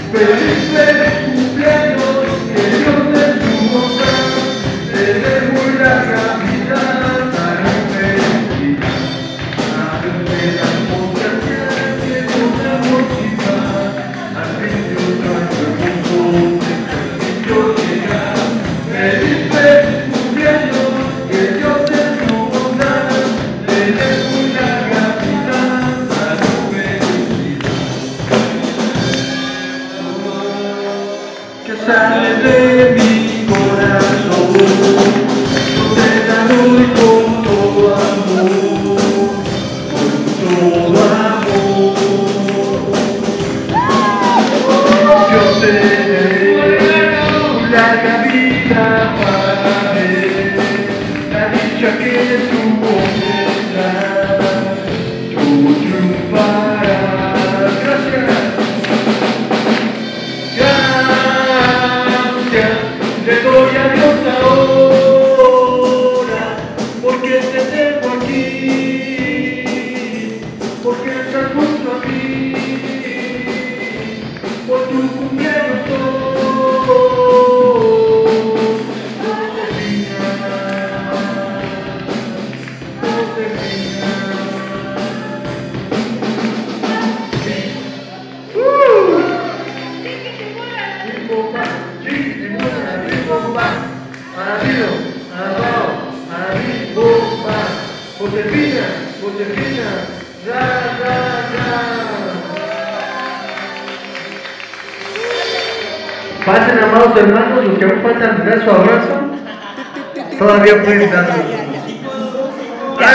Feliz cumpleaños, que Dios en su bondad te dé muy larga vida, para felicidad. Háganme la potencia que Dios te motiva, al fin de otro año hermoso, de Dios llegar. Feliz cumpleaños, que Dios en su bondad te dé muy larga vida, para felicidad. Que sale de mi corazón, yo te la doy con todo amor, con todo amor. Yo te daré larga vida para ver la dicha que tú tendrás, tú triunfarás. Gracias. Le doy a Dios ahora, porque te tengo aquí, porque estás junto a mí, por tu cumpleaños no termina, no termina. Josefina, Josefina, ra, ra, ra. Pasen, amados hermanos, los que aún faltan dar su abrazo, todavía pueden darlo.